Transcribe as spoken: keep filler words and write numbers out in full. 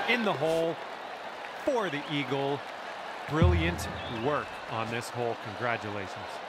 in the hole for the eagle. Brilliant work on this hole. Congratulations.